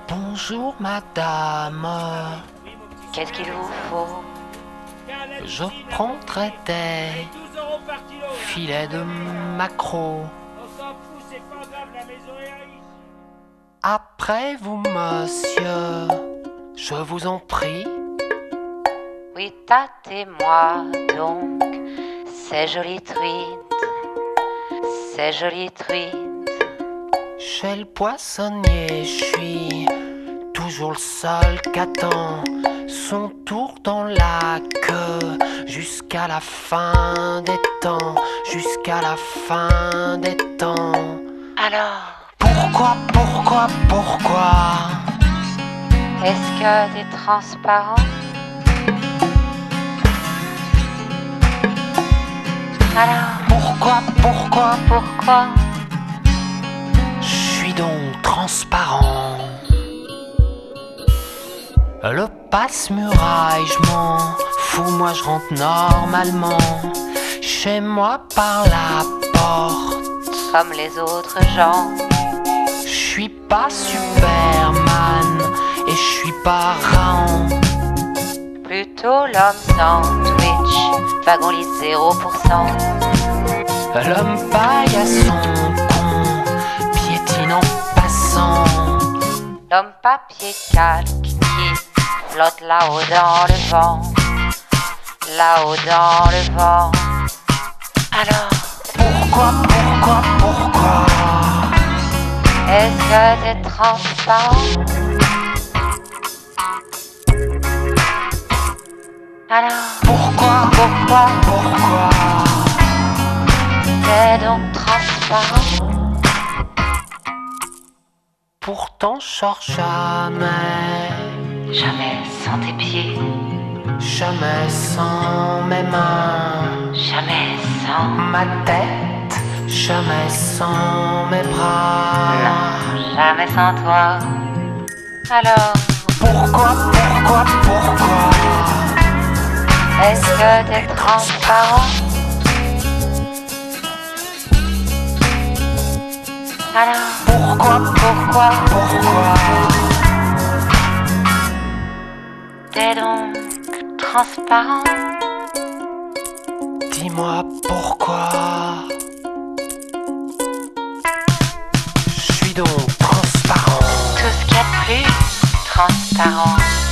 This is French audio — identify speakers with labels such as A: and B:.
A: Bonjour madame,
B: Qu'est-ce qu'il vous faut?
A: je prendrai des filets de maquereau. Après vous monsieur, je vous en prie.
B: Oui, tâtez-moi donc ces jolies truites, ces jolies truites.
A: Chez le poissonnier, je suis toujours le seul qu'attend son tour dans la queue jusqu'à la fin des temps, jusqu'à la fin des temps.
B: Alors,
A: Pourquoi
B: est-ce que t'es transparent? Alors, pourquoi?
A: je suis donc transparent? Le passe-muraille, je m'en fous, moi je rentre normalement chez moi par la porte.
B: Comme les autres gens,
A: Je suis pas Superman et je suis pas Raon.
B: plutôt l'homme sandwich, wagon lit 0%.
A: L'homme paillasson con piétine en passant.
B: L'homme papier calque qui flotte là-haut dans le vent, là-haut dans le vent. Alors,
A: Pourquoi
B: est-ce que t'es transparent? Alors, pourquoi t'es donc transparent?
A: Pourtant je sors jamais,
B: Jamais sans tes pieds,
A: jamais sans mes mains,
B: jamais sans...
A: ma tête, jamais sans mes bras.
B: Non, jamais sans toi. Alors,
A: Pourquoi
B: est-ce que t'es transparent? Alors, pourquoi t'es donc transparent?
A: Dis-moi pourquoi. Je suis donc transparent.
B: Tout ce qu'il y a de plus transparent.